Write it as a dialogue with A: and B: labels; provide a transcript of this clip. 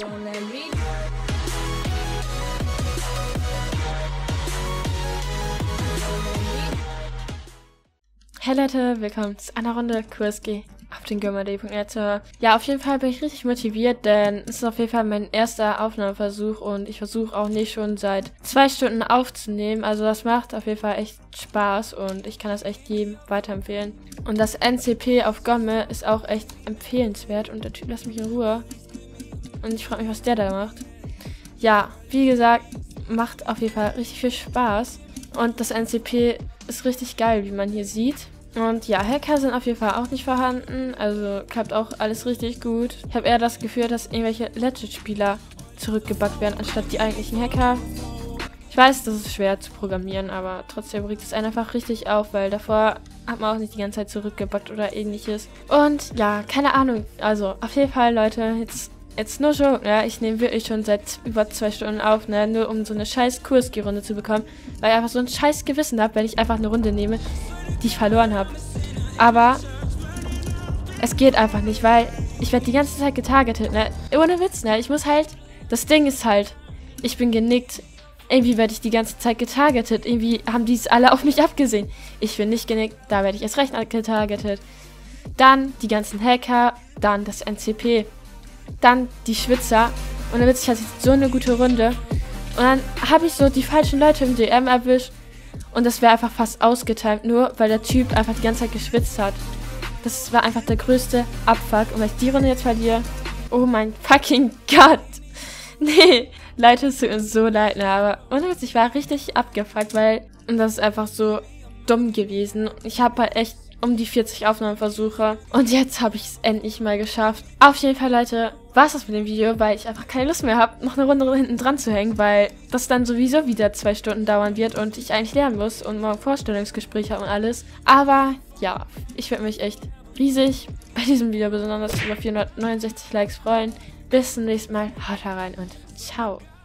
A: Hey Leute, willkommen zu einer Runde QSG auf den Gomade.net. Ja, auf jeden Fall bin ich richtig motiviert, denn es ist auf jeden Fall mein erster Aufnahmeversuch und ich versuche auch nicht schon seit 2 Stunden aufzunehmen. Also das macht auf jeden Fall echt Spaß und ich kann das echt jedem weiterempfehlen. Und das NCP auf Gomme ist auch echt empfehlenswert und der Typ lässt mich in Ruhe. Und ich frage mich, was der da macht. Ja, wie gesagt, macht auf jeden Fall richtig viel Spaß. Und das NCP ist richtig geil, wie man hier sieht. Und ja, Hacker sind auf jeden Fall auch nicht vorhanden. Also klappt auch alles richtig gut. Ich habe eher das Gefühl, dass irgendwelche Legit-Spieler zurückgebackt werden, anstatt die eigentlichen Hacker. Ich weiß, das ist schwer zu programmieren, aber trotzdem regt es einen einfach richtig auf, weil davor hat man auch nicht die ganze Zeit zurückgebackt oder ähnliches. Und ja, keine Ahnung. Also auf jeden Fall, Leute, jetzt nur Joke, ja, ich nehme wirklich schon seit über 2 Stunden auf, ne, nur um so eine scheiß QSG-Runde zu bekommen, weil ich einfach so ein scheiß Gewissen habe, wenn ich einfach eine Runde nehme, die ich verloren habe. Aber es geht einfach nicht, weil ich werde die ganze Zeit getargetet, ne, ohne Witz, ne, ich muss halt, das Ding ist halt, ich bin genickt, irgendwie werde ich die ganze Zeit getargetet, irgendwie haben die es alle auf mich abgesehen. Ich bin nicht genickt, da werde ich erst recht getargetet. Dann die ganzen Hacker, dann das NCP. Dann die Schwitzer. Und dann witzig, hatte ich so eine gute Runde. Und dann habe ich so die falschen Leute im DM erwischt. Und das wäre einfach fast ausgetimt, nur weil der Typ einfach die ganze Zeit geschwitzt hat. Das war einfach der größte Abfuck. Und wenn ich die Runde jetzt verliere, oh mein fucking Gott. Nee, Leute, es tut mir so leid, ne, aber ohne Witz, ich war richtig abgefuckt, weil, und das ist einfach so dumm gewesen. Ich habe halt echt um die 40 Aufnahmeversuche. Und jetzt habe ich es endlich mal geschafft. Auf jeden Fall, Leute, war es das mit dem Video, weil ich einfach keine Lust mehr habe, noch eine Runde hinten dran zu hängen, weil das dann sowieso wieder 2 Stunden dauern wird und ich eigentlich lernen muss und morgen Vorstellungsgespräche und alles. Aber ja, ich würde mich echt riesig bei diesem Video besonders über 469 Likes freuen. Bis zum nächsten Mal. Haut rein und ciao.